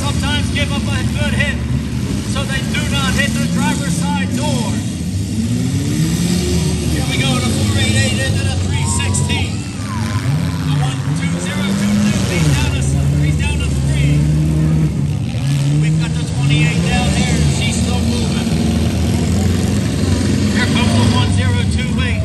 sometimes give up a good hit so they do not hit the driver's side door. Here we go, the 488 into the 316. The 12022, he's down to 3. We've got the 28 down here, she's still moving. Here comes the 1028.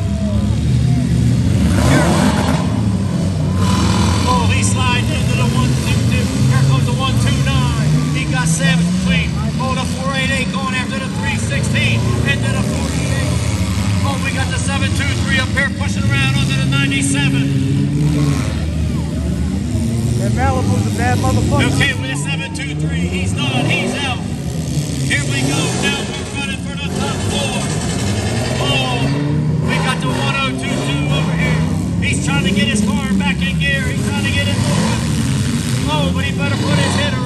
Oh, he's sliding into the 122. Here comes the 129. He got 7 clean. Oh, the 488 going after the 316. Into the 48. Oh, we got the 723 up here pushing around onto the 97. That Malibu's a bad motherfucker. Okay, with the 723, he's done. He's out. Here we go. Now we're running for the top 4. Oh, we got the 1022 over here. He's trying to get his car back in gear. He's trying to get it moving. Oh, but he better put his header